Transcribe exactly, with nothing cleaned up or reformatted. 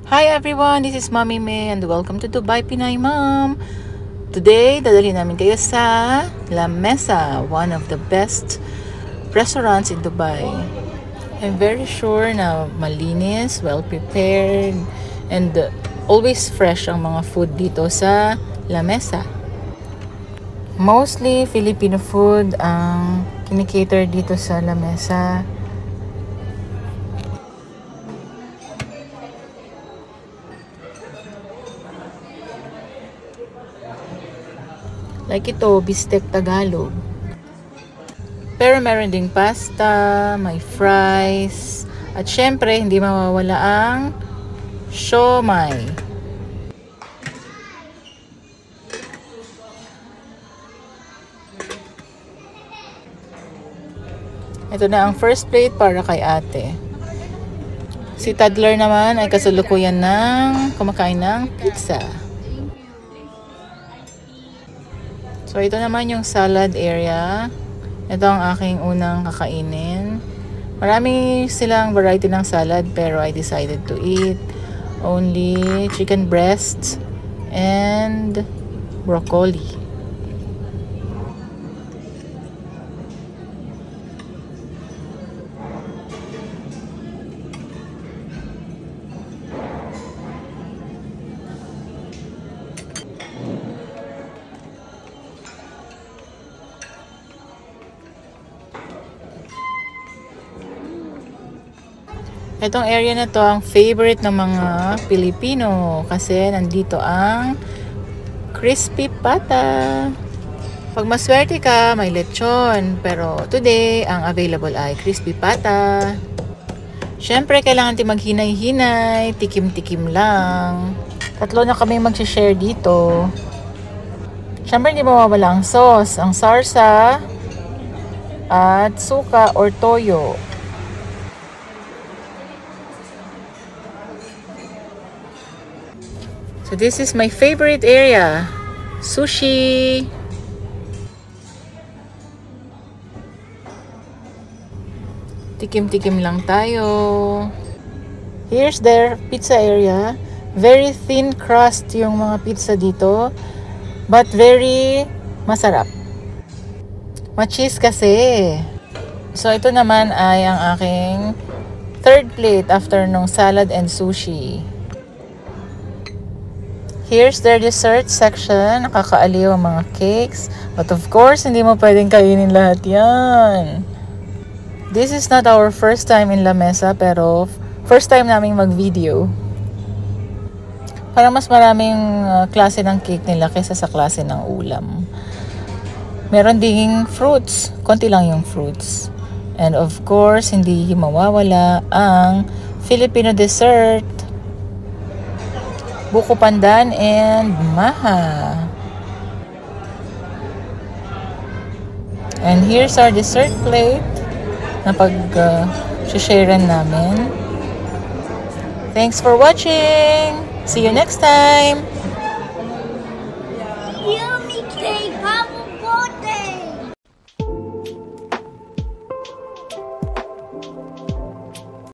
Hi everyone, this is Mommy May and welcome to Dubai Pinay Mom. Today, dadalhin namin kayo sa La Mesa, one of the best restaurants in Dubai. I'm very sure na malinis, well prepared, and always fresh ang mga food dito sa La Mesa. Mostly Filipino food ang kinikater dito sa La Mesa. Like ito, bistek Tagalog. Pero meron ding pasta, may fries, at syempre hindi mawawala ang siomai. Ito na ang first plate para kay ate. Si toddler naman ay kasalukuyan ng kumakain ng pizza. So, ito naman yung salad area. Ito ang aking unang kakainin. Marami silang variety ng salad pero I decided to eat only chicken breasts and broccoli. Itong area na to ang favorite ng mga Pilipino kasi nandito ang crispy pata. Pag maswerte ka, may lechon. Pero today, ang available ay crispy pata. Syempre, kailangan natin maghinay-hinay, tikim-tikim lang. Tatlo na kami mag-share dito. Syempre, hindi mawawala ang sauce, ang sarsa, at suka or toyo. So this is my favorite area, sushi. Tikim-tikim lang tayo. Here's their pizza area. Very thin crust yung mga pizza dito, but very masarap. Ma-cheese kasi. So ito naman ay ang aking third plate after nung salad and sushi. Here's their dessert section. Nakakaaliw ang mga cakes. But of course, hindi mo pwedeng kainin lahat yan. This is not our first time in La Mesa, pero first time naming mag-video. Parang mas maraming uh, klase ng cake nila kaysa sa klase ng ulam. Meron ding fruits. Konti lang yung fruits. And of course, hindi mawawala ang Filipino dessert. Buko pandan and maha. And here's our dessert plate na pag-sharean uh, namin. Thanks for watching! See you next time!